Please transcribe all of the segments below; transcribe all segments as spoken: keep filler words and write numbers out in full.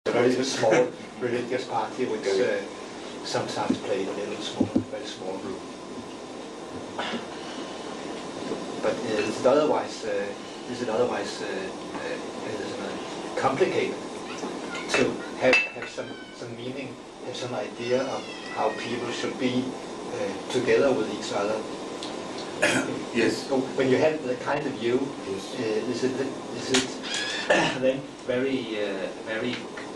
A very small religious party which uh, sometimes played a little small, very small role. But uh, is it otherwise, uh, is it otherwise uh, uh, is it, uh, complicated to have, have some, some meaning, have some idea of how people should be uh, together with each other? Yes. So when you have the kind of view, yes. uh, is it is it then very uh, very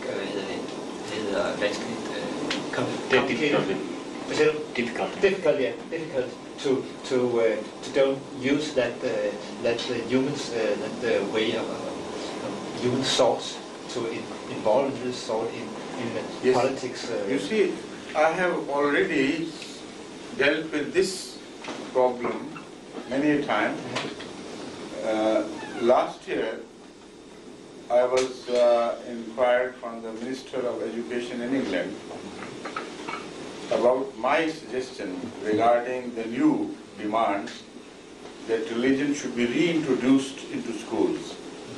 uh, basically uh, complicated? Difficult. Difficult, yeah, difficult to to uh, to don't use that uh, that the humans uh, that the way of, of human thoughts to in, involve this thought in in yes. politics. Uh, you see, I have already dealt with this problem many a time. Uh, last year, I was uh, inquired from the Minister of Education in England about my suggestion regarding the new demands that religion should be reintroduced into schools.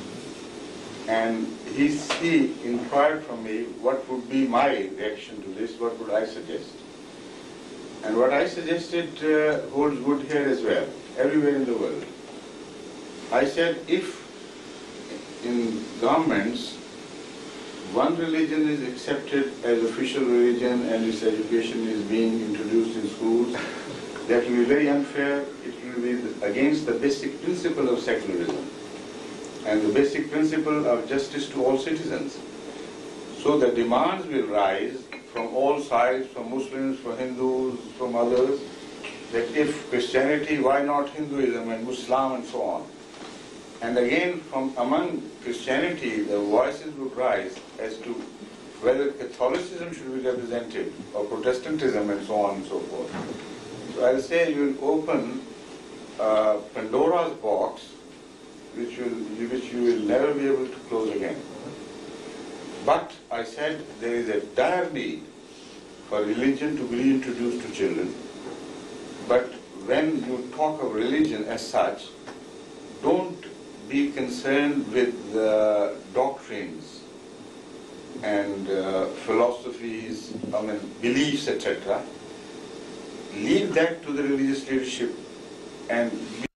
And he, he inquired from me what would be my reaction to this, what would I suggest. And what I suggested uh, holds good here as well, everywhere in the world. I said if in governments one religion is accepted as official religion and its education is being introduced in schools, that will be very unfair. It will be against the basic principle of secularism and the basic principle of justice to all citizens. So the demands will rise from all sides, from Muslims, from Hindus, from others, that if Christianity, why not Hinduism and Muslim and so on? And again, from among Christianity, the voices would rise as to whether Catholicism should be represented or Protestantism and so on and so forth. So I'll say you will open uh, Pandora's box, which will, which you will never be able to close again. But I said there is a dire need for religion to be reintroduced to children. But when you talk of religion as such, don't be concerned with the doctrines and uh, philosophies, I mean, beliefs, et cetera. Leave that to the religious leadership and